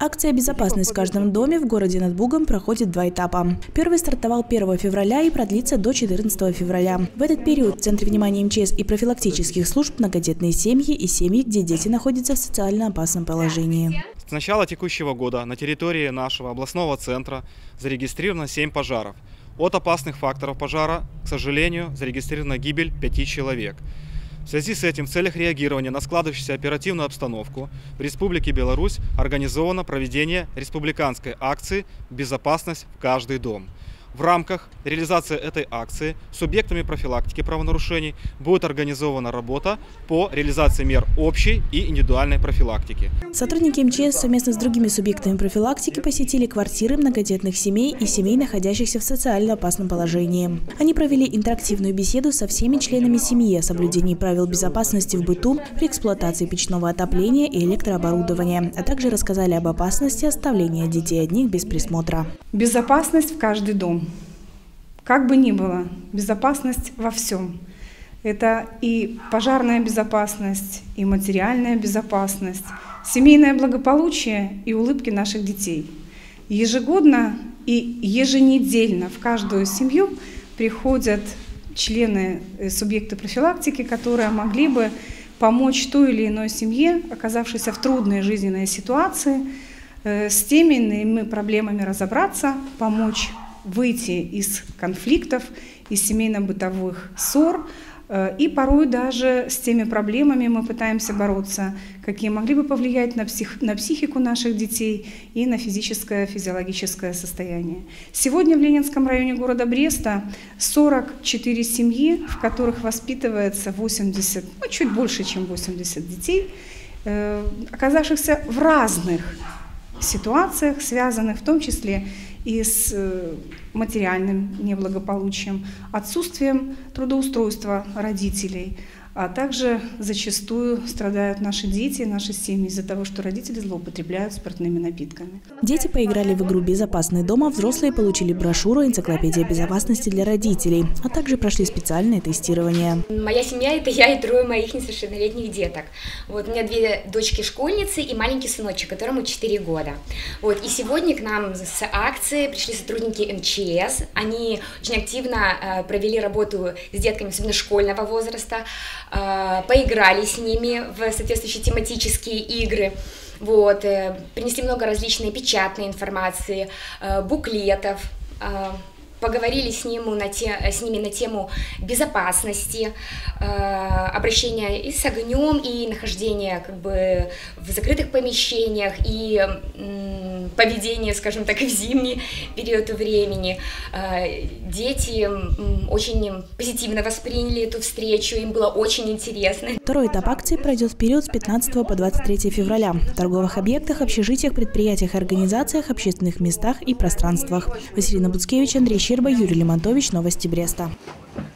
Акция «Безопасность в каждом доме» в городе над Бугом проходит 2 этапа. Первый стартовал 1 февраля и продлится до 14 февраля. В этот период в центре внимания МЧС и профилактических служб многодетные семьи и семьи, где дети находятся в социально опасном положении. С начала текущего года на территории нашего областного центра зарегистрировано 7 пожаров. От опасных факторов пожара, к сожалению, зарегистрирована гибель 5 человек. В связи с этим в целях реагирования на складывающуюся оперативную обстановку в Республике Беларусь организовано проведение республиканской акции «Безопасность в каждый дом». В рамках реализации этой акции субъектами профилактики правонарушений будет организована работа по реализации мер общей и индивидуальной профилактики. Сотрудники МЧС совместно с другими субъектами профилактики посетили квартиры многодетных семей и семей, находящихся в социально опасном положении. Они провели интерактивную беседу со всеми членами семьи о соблюдении правил безопасности в быту при эксплуатации печного отопления и электрооборудования, а также рассказали об опасности оставления детей одних без присмотра. Безопасность в каждый дом. Как бы ни было, безопасность во всем. Это и пожарная безопасность, и материальная безопасность, семейное благополучие и улыбки наших детей. Ежегодно и еженедельно в каждую семью приходят члены, субъекты профилактики, которые могли бы помочь той или иной семье, оказавшейся в трудной жизненной ситуации, с теми или иными проблемами разобраться, помочь выйти из конфликтов, из семейно-бытовых ссор. И порой даже с теми проблемами мы пытаемся бороться, какие могли бы повлиять на психику наших детей и на физическое, физиологическое состояние. Сегодня в Ленинском районе города Бреста 44 семьи, в которых воспитывается 80, чуть больше, чем 80 детей, оказавшихся в разных ситуациях, связанных в том числе и с материальным неблагополучием, отсутствием трудоустройства родителей, а также зачастую страдают наши дети, наши семьи из-за того, что родители злоупотребляют спиртными напитками. Дети поиграли в игру «Безопасный дом», а взрослые получили брошюру «Энциклопедия безопасности для родителей», а также прошли специальное тестирование. Моя семья – это я и 3 моих несовершеннолетних деток. Вот, у меня 2 дочки-школьницы и маленький сыночек, которому 4 года. Вот, и сегодня к нам с акции пришли сотрудники МЧС. Они очень активно провели работу с детками, особенно школьного возраста, поиграли с ними в соответствующие тематические игры. Вот, принесли много различной печатной информации, буклетов, поговорили с ними на тему безопасности, обращения и с огнем, и нахождения в закрытых помещениях, и поведение, скажем так, и в зимний период времени. Дети очень позитивно восприняли эту встречу, им было очень интересно. Второй этап акции пройдет в период с 15 по 23 февраля в торговых объектах, общежитиях, предприятиях, организациях, общественных местах и пространствах. Василина Буцкевич, Андрей Щерба, Юрий Лемонтович. Новости Бреста.